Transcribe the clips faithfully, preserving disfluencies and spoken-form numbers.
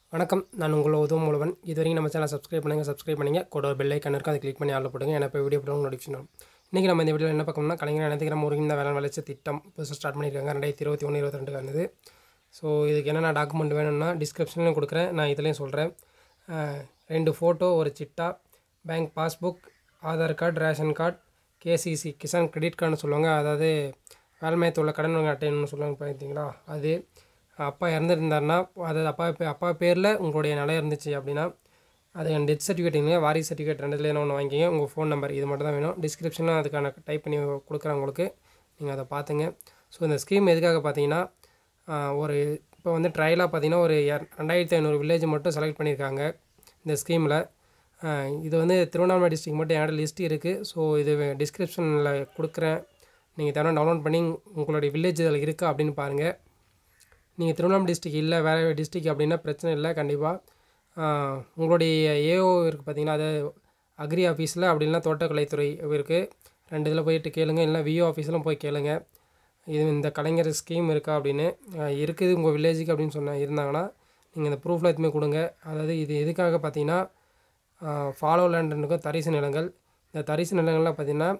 வணக்கம், நான் உங்கள் உதவும். இதுவரைக்கும் நம்ம சேனலை சப்ஸ்கிரைப் பண்ணுங்கள் சப்ஸ்கிரைப் பண்ணுங்கள் கூட ஒரு பெல் ஐக்கான் இருக்கும், அதை கிளிக் பண்ணி ஆள் போடுங்க. ஏன்னா இப்போ வீடியோ போடுவோம் நோட்டிஃபிகேஷன் வரும். இன்றைக்கி நம்ம இந்த வீடியோவில் என்ன பார்க்கணும்னா, கலைஞர் இணையத்திற்கான ஒருங்கிணைந்த வேளாண் வளர்ச்சி திட்டம் புதுசாக ஸ்டார்ட் பண்ணியிருக்காங்க. ரெண்டாயிரத்தி இருபத்தி ஒன்று இருபத்தி ரெண்டு வந்தது. ஸோ இதுக்கு என்னென்ன டாக்குமெண்ட் வேணும்னா டிஸ்கிரிப்ஷன்லையும் கொடுக்குறேன், நான் இதுலேயும் சொல்கிறேன். ரெண்டு ஃபோட்டோ, ஒரு சிட்டா, bank passbook, Aadhaar card, ration card, KCC Kisan credit கார்டுன்னு சொல்லுவாங்க, அதாவது வேலைமையத்தில் உள்ள கடன் அட்டைன்னு சொல்லுவாங்க பார்த்தீங்களா, அது அப்பா இறந்துருந்தாருன்னா அதாவது அப்பா அப்பா பேரில் உங்களுடைய நிலம் இருந்துச்சு அப்படின்னா அது டெத் சர்டிஃபிகேட்டுங்க, வாரிசு சர்டிஃபிகேட் ரெண்டுல என்ன ஒன்று வாங்கிக்கிங்க. உங்கள் ஃபோன் நம்பர் இது மட்டும் தான் வேணும். டிஸ்கிரிப்ஷனில் அதுக்கான டைப் பண்ணி கொடுக்குறேன் உங்களுக்கு, நீங்கள் அதை பார்த்துங்க. ஸோ இந்த ஸ்கீம் எதுக்காக பார்த்தீங்கன்னா, ஒரு இப்போ வந்து ட்ரையலாக பார்த்தீங்கன்னா ஒரு ரெண்டாயிரத்தி ஐநூறு வில்லேஜ் மட்டும் செலக்ட் பண்ணியிருக்காங்க இந்த ஸ்கீமில். இது வந்து திருவண்ணாமலை டிஸ்ட்ரிக்ட் மட்டும் என்கிட்ட லிஸ்ட் இருக்குது. ஸோ இது டிஸ்கிரிப்ஷனில் கொடுக்குறேன், நீங்கள் தவிர டவுன்லோட் பண்ணி உங்களுடைய வில்லேஜ் இதில் இருக்கா அப்படின்னு பாருங்கள். நீங்கள் திருவண்ணாமலை டிஸ்ட்ரிக் இல்லை வேறு டிஸ்ட்ரிக் அப்படின்னா பிரச்சனை இல்லை. கண்டிப்பாக உங்களுடைய ஏஓ இருக்குது பார்த்தீங்கன்னா, அது அக்ரி ஆஃபீஸில் அப்படின்னா தோட்டக்கலைத்துறை இருக்குது, ரெண்டு இதில் போயிட்டு கேளுங்க. இல்லை விஓ ஆஃபீஸ்லாம் போய் கேளுங்க, இது இந்த கலைஞர் ஸ்கீம் இருக்கா அப்படின்னு. இருக்குது உங்கள் வில்லேஜுக்கு அப்படின்னு சொன்ன இருந்தாங்கன்னா நீங்கள் இந்த ப்ரூஃபில் எதுவுமே கொடுங்க. அதாவது இது எதுக்காக பார்த்தீங்கன்னா, ஃபாலோ லேண்டுக்கும் தரிசு நிலங்கள், இந்த தரிசு நிலங்கள்லாம் பார்த்திங்கன்னா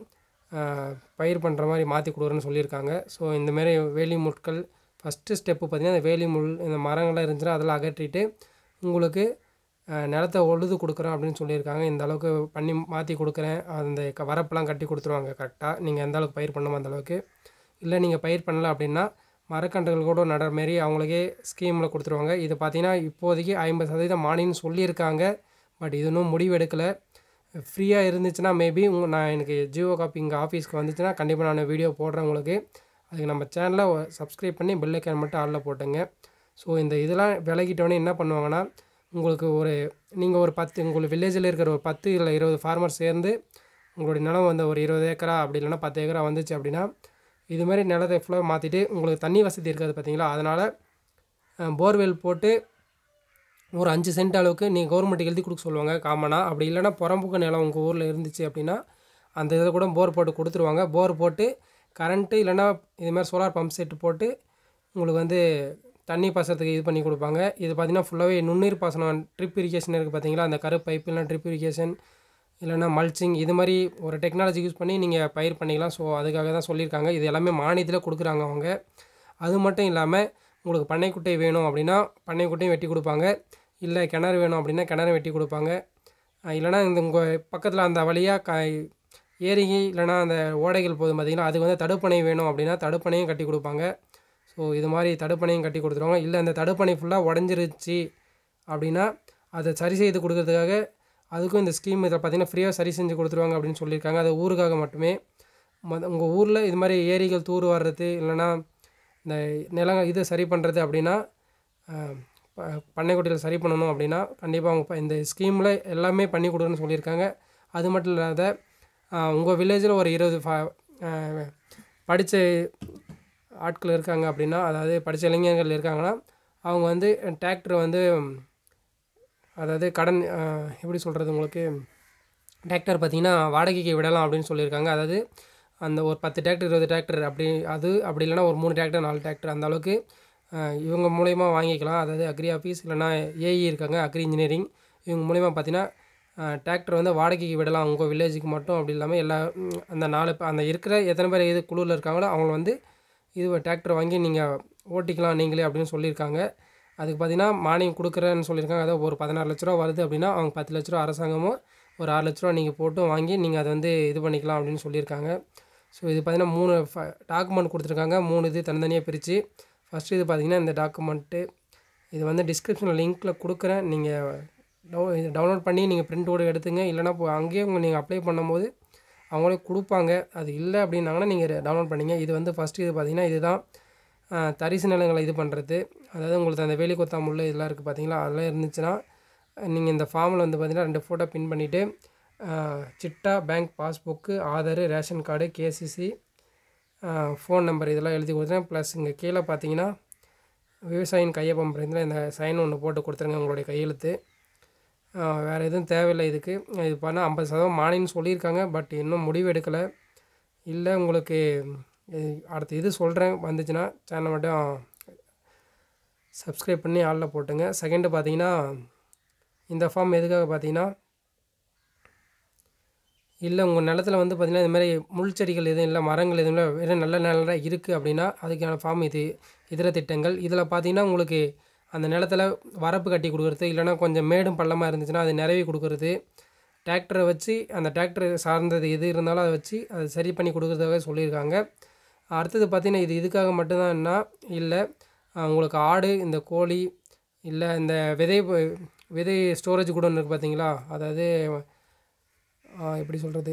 பயிர் பண்ணுற மாதிரி மாற்றி கொடுக்குறேன்னு சொல்லியிருக்காங்க. ஸோ இந்தமாரி வேலி முட்கள் ஃபஸ்ட்டு ஸ்டெப்பு பார்த்திங்கன்னா, இந்த வேலி முள் இந்த மரங்கள்லாம் இருந்துச்சுன்னா அதெல்லாம் அகற்றிட்டு உங்களுக்கு நிலத்தை உழுது கொடுக்குறோம் அப்படின்னு சொல்லியிருக்காங்க. இந்த அளவுக்கு பண்ணி மாற்றி கொடுக்குறேன், அந்த க வரப்பெல்லாம் கட்டி கொடுத்துருவாங்க கரெக்டாக, நீங்கள் எந்த அளவுக்கு பயிர் பண்ணுமோ அந்தளவுக்கு. இல்லை நீங்கள் பயிர் பண்ணலை அப்படின்னா மரக்கன்றுகள் கூட நடுற மாரி அவங்களுக்கே ஸ்கீமில் கொடுத்துருவாங்க. இது பார்த்திங்கன்னா இப்போதைக்கு ஐம்பது சதவீதம் மானின்னு சொல்லியிருக்காங்க. பட் இது இன்னும் முடிவு எடுக்கலை. ஃப்ரீயாக இருந்துச்சுன்னா மேபி உங்கள் நான் எனக்கு ஜியோ காப்பி இங்கே ஆஃபீஸ்க்கு வந்துச்சுன்னா கண்டிப்பாக நான் வீடியோ போடுறேன் உங்களுக்கு. அதுக்கு நம்ம சேனலை சப்ஸ்கிரைப் பண்ணி பெல் ஐக்கான் மட்டும் ஆளில் போட்டுங்க. ஸோ இந்த இதெல்லாம் விலகிட்டோன்னே என்ன பண்ணுவாங்கன்னா, உங்களுக்கு ஒரு நீங்கள் ஒரு பத்து உங்கள் வில்லேஜில் இருக்கிற ஒரு பத்து இல்லை இருபது ஃபார்மர் சேர்ந்து உங்களுடைய நிலம் வந்து ஒரு இருபது ஏக்கரா அப்படி இல்லைனா பத்து ஏக்கரா வந்துச்சு அப்படின்னா, இதுமாதிரி நிலத்தை ஃபுல்லாக மாற்றிட்டு உங்களுக்கு தண்ணி வசதி இருக்காது பார்த்தீங்களா, அதனால் போர்வெல் போட்டு ஒரு அஞ்சு சென்ட் அளவுக்கு நீங்கள் கவர்மெண்ட்டுக்கு எழுதி கொடுக்க சொல்லுவாங்க காமனாக. அப்படி இல்லைனா புறம்புக்கு நிலம் உங்கள் ஊரில் இருந்துச்சு அப்படின்னா அந்த இதை கூட போர் போட்டு கொடுத்துருவாங்க. போர் போட்டு கரண்ட்டு இல்லைனா இதுமாதிரி சோலார் பம்ப் செட்டு போட்டு உங்களுக்கு வந்து தண்ணி பாசனத்துக்கு இது பண்ணி கொடுப்பாங்க. இது பார்த்திங்கன்னா ஃபுல்லாகவே நுண்ணீர் பாசனம் ட்ரிப் இரிகேஷன் இருக்குது பார்த்தீங்களா, அந்த கரு பைப் இல்லைனா ட்ரிப் இரிகேஷன் இல்லைனா மல்ச்சிங் இது மாதிரி ஒரு டெக்னாலஜி யூஸ் பண்ணி நீங்கள் பயிர் பண்ணிக்கலாம். ஸோ அதுக்காக தான் சொல்லியிருக்காங்க. இது எல்லாமே மானியத்தில் கொடுக்குறாங்க அவங்க. அது மட்டும் இல்லாமல் உங்களுக்கு பண்ணைக்குட்டை வேணும் அப்படின்னா பண்ணைக்குட்டையும் வெட்டி கொடுப்பாங்க. இல்லை கிணறு வேணும் அப்படின்னா கிணறு வெட்டி கொடுப்பாங்க. இல்லைனா இந்த உங்கள் பக்கத்தில் அந்த வழியாக க ஏரிகை இல்லைனா அந்த ஓடைகள் போதும் பார்த்திங்கன்னா, அதுக்கு வந்து தடுப்பணை வேணும் அப்படின்னா தடுப்பணையும் கட்டி கொடுப்பாங்க. ஸோ இது மாதிரி தடுப்பணையும் கட்டி கொடுத்துருவாங்க. இல்லை அந்த தடுப்பணை ஃபுல்லாக உடஞ்சிருச்சு அப்படின்னா அதை சரி செய்து கொடுக்கறதுக்காக அதுக்கும் இந்த ஸ்கீம் இதில் பார்த்திங்கன்னா ஃப்ரீயாக சரி செஞ்சு கொடுத்துருவாங்க அப்படின்னு சொல்லியிருக்காங்க. அது ஊருக்காக மட்டுமே. ம உங்கள் ஊரில் இது மாதிரி ஏரிகள் தூர் வர்றது இல்லைனா இந்த நிலம் இது சரி பண்ணுறது அப்படின்னா ப பண்ணைக்குட்டியில் சரி பண்ணணும் அப்படின்னா கண்டிப்பாக அவங்க இந்த ஸ்கீமில் எல்லாமே பண்ணி கொடுக்குறேன்னு சொல்லியிருக்காங்க. அது மட்டும் இல்லாத உங்கள் வில்லேஜில் ஒரு இருபது ஃபா படித்த ஆட்கள் இருக்காங்க அப்படின்னா, அதாவது படித்த இளைஞர்கள் இருக்காங்கன்னா அவங்க வந்து டிராக்டர் வந்து அதாவது கடன் எப்படி சொல்கிறது உங்களுக்கு, டிராக்டர் பார்த்திங்கன்னா வாடகைக்கு விடலாம் அப்படின்னு சொல்லியிருக்காங்க. அதாவது அந்த ஒரு பத்து டிராக்டர் இருபது டிராக்டர் அப்படி அது அப்படி இல்லைனா ஒரு மூணு டிராக்டர் நாலு டிராக்டர் அந்த அளவுக்கு இவங்க மூலயமா வாங்கிக்கலாம். அதாவது அக்ரி ஆஃபீஸ் இல்லைனா ஏஇ இருக்காங்க, அக்ரி இன்ஜினியரிங், இவங்க மூலயமா பார்த்திங்கன்னா டிராக்டர் வந்து வாடகைக்கு விடலாம் உங்கள் வில்லேஜுக்கு மட்டும். அப்படி இல்லாமல் எல்லா அந்த நாலு அந்த இருக்கிற எத்தனை பேர் இது குழுவில் இருக்காங்களோ அவங்க வந்து இது டிராக்டர் வாங்கி நீங்கள் ஓட்டிக்கலாம் நீங்களே அப்படின்னு சொல்லியிருக்காங்க. அதுக்கு பார்த்திங்கன்னா மானியம் கொடுக்குறேன்னு சொல்லியிருக்காங்க. அதாவது ஒரு பதினாறு லட்ச ரூபா வருது அப்படின்னா அவங்க பத்து லட்ச ரூபா அரசாங்கமும் ஒரு ஆறு லட்ச ரூபா நீங்கள் போட்டும் வாங்கி நீங்கள் அதை வந்து இது பண்ணிக்கலாம் அப்படின்னு சொல்லியிருக்காங்க. ஸோ இது பார்த்திங்கன்னா மூணு ஃப டாக்குமெண்ட் கொடுத்துருக்காங்க, மூணு இது தனித்தனியாக பிரித்து. ஃபஸ்ட்டு இது பார்த்திங்கன்னா இந்த டாக்குமெண்ட்டு இது வந்து டிஸ்கிரிப்ஷனில் லிங்க்கில் கொடுக்குறேன், நீங்கள் டவு இது டவுன்லோட் பண்ணி நீங்கள் பிரிண்ட் கூட எடுத்துங்க. இல்லைனா இப்போ அங்கேயே உங்கள் நீங்கள் அப்ளை பண்ணும்போது அவங்களே கொடுப்பாங்க. அது இல்லை அப்படின்னாங்கன்னா நீங்கள் டவுன்லோட் பண்ணிங்க. இது வந்து ஃபஸ்ட்டு இது பார்த்திங்கன்னா இதுதான் தரிசு நிலங்களை இது பண்ணுறது. அதாவது உங்களுக்கு அந்த வேலி கொத்தா முள் இதெல்லாம் இருக்குது பார்த்தீங்களா, அதெல்லாம் இருந்துச்சுன்னா நீங்கள் இந்த ஃபார்மில் வந்து பார்த்திங்கன்னா ரெண்டு ஃபோட்டோ பின் பண்ணிவிட்டு சிட்டா, bank passbook, Aadhaar, ration card, KCC, phone number இதெல்லாம் எழுதி கொடுத்துறேன். ப்ளஸ் இங்கே கீழே பார்த்தீங்கன்னா விவசாயியின் கையொப்பம் இருந்தால் இந்த சைன் ஒன்று போட்டு கொடுத்துருங்க உங்களுடைய கையெழுத்து. வேறு எதுவும் தேவையில்லை இதுக்கு. இது பண்ணால் ஐம்பது சதவீதம் மானின்னு சொல்லியிருக்காங்க. பட் இன்னும் முடிவு எடுக்கலை. இல்லை உங்களுக்கு அடுத்த இது சொல்கிறேன் வந்துச்சுன்னா சேனல் மட்டும் சப்ஸ்கிரைப் பண்ணி ஆளில் போட்டுங்க. செகண்டு பார்த்தீங்கன்னா இந்த ஃபார்ம் எதுக்காக பார்த்தீங்கன்னா இல்லை உங்கள் நிலத்தில் வந்து பார்த்திங்கன்னா இதுமாதிரி முள் செடிகள் எதுவும் இல்லை, மரங்கள் எதுவும் இல்லை, வெறும் நல்ல நிலம் இருக்குது அப்படின்னா அதுக்கான ஃபார்ம் இது. இதர திட்டங்கள் இதில் பார்த்திங்கன்னா உங்களுக்கு அந்த நிலத்தில் வரப்பு கட்டி கொடுக்குறது, இல்லைனா கொஞ்சம் மேடும் பள்ளமாக இருந்துச்சுன்னா அது நிறவி கொடுக்குறது, டிராக்டரை வச்சு அந்த டிராக்டர் சார்ந்தது எது இருந்தாலும் அதை வச்சு அதை சரி பண்ணி கொடுக்குறதாக சொல்லியிருக்காங்க. அடுத்தது பார்த்திங்கன்னா இது இதுக்காக மட்டும்தான்னா இல்லை, உங்களுக்கு ஆடு, இந்த கோழி, இல்லை இந்த விதை விதை ஸ்டோரேஜ் கூட ஒன்று இருக்குது பார்த்தீங்களா, அதாவது எப்படி சொல்கிறது,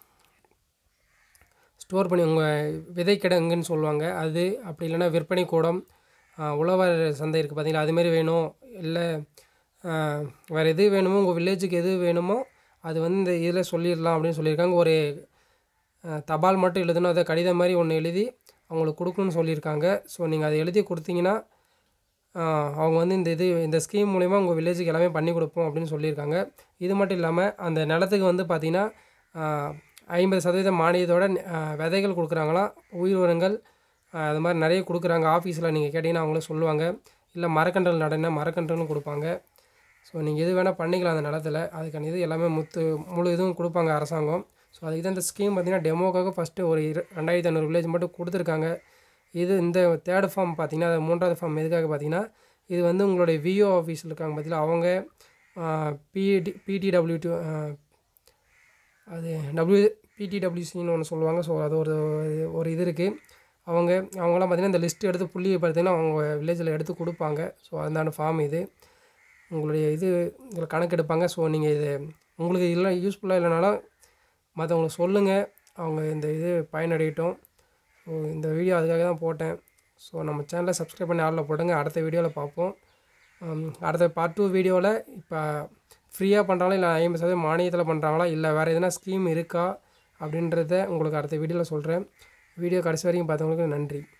ஸ்டோர் பண்ணி உங்கள் விதை கிடங்குன்னு சொல்லுவாங்க அது, அப்படி இல்லைனா விற்பனை கூடம், உழவர் சந்தை இருக்குது பார்த்தீங்களா, அதுமாரி வேணும், இல்லை வேறு எது வேணுமோ உங்கள் வில்லேஜுக்கு எது வேணுமோ அது வந்து இந்த இதில் சொல்லிடலாம் அப்படின்னு சொல்லியிருக்காங்க. ஒரு தபால் மட்டும் எழுதணும், அதை கடிதம் மாதிரி ஒன்று எழுதி அவங்களுக்கு கொடுக்கணும்னு சொல்லியிருக்காங்க. ஸோ நீங்கள் அதை எழுதி கொடுத்தீங்கன்னா அவங்க வந்து இந்த இது இந்த ஸ்கீம் மூலிமா உங்கள் வில்லேஜுக்கு எல்லாமே பண்ணி கொடுப்போம் அப்படின்னு சொல்லியிருக்காங்க. இது மட்டும் இல்லாமல் அந்த நிலத்துக்கு வந்து பார்த்திங்கன்னா ஐம்பது சதவீதம் மானியத்தோட விதைகள் கொடுக்குறாங்களாம், உயிர் உரங்கள் அது மாதிரி நிறைய கொடுக்குறாங்க. ஆஃபீஸில் நீங்கள் கேட்டிங்கன்னா அவங்களே சொல்லுவாங்க. இல்லை மரக்கன்றுகள் நடனா மரக்கன்றுகளும் கொடுப்பாங்க. ஸோ நீங்கள் எது வேணால் பண்ணிக்கலாம் அந்த நிலத்தில், அதுக்கான இது எல்லாமே முத்து முழு இதுவும் கொடுப்பாங்க அரசாங்கம். ஸோ அதுக்கு தான் இந்த ஸ்கீம் பார்த்திங்கன்னா டெமோக்காக ஃபஸ்ட்டு ஒரு இரு ரெண்டாயிரத்தி ஐநூறு வில்லேஜ் மட்டும் கொடுத்துருக்காங்க. இது இந்த தேர்டு ஃபார்ம் பார்த்திங்கன்னா அது மூன்றாவது ஃபார்ம் எதுக்காக பார்த்திங்கன்னா இது வந்து உங்களுடைய விஓ ஆஃபீஸில் இருக்காங்க பார்த்தீங்களா, அவங்க பிடி பிடிடபிள்யூ டூ அது டபிள்யூ பிடிடபிள்யூசின்னு ஒன்று சொல்லுவாங்க. ஸோ அது ஒரு ஒரு இது இருக்குது. அவங்க அவங்களாம் பார்த்திங்கன்னா இந்த லிஸ்ட்டு எடுத்து புள்ளியை பார்த்திங்கன்னா அவங்க வில்லேஜில் எடுத்து கொடுப்பாங்க. ஸோ அதுதான ஃபார்ம் இது, உங்களுடைய இது இதில் கணக்கு எடுப்பாங்க. ஸோ நீங்கள் இது உங்களுக்கு இதெல்லாம் யூஸ்ஃபுல்லாக இல்லைனாலும் மற்றவங்களுக்கு சொல்லுங்கள், அவங்க இந்த இது பயனடையட்டும். ஸோ இந்த வீடியோ அதுக்காக தான் போட்டேன். ஸோ நம்ம சேனலை சப்ஸ்கிரைப் பண்ணி ஆளில் போட்டுங்க. அடுத்த வீடியோவில் பார்ப்போம். அடுத்த பார்ட் டூ வீடியோவில் இப்போ ஃப்ரீயாக பண்ணுறாங்களா இல்லை ஐம்பது சதவீதம் மானியத்தில் பண்ணுறாங்களா இல்லை வேறு எதனா ஸ்கீம் இருக்கா அப்படின்றத உங்களுக்கு அடுத்த வீடியோவில் சொல்கிறேன். வீடியோ கடைசி வரைக்கும் பார்த்தவங்களுக்கு நன்றி.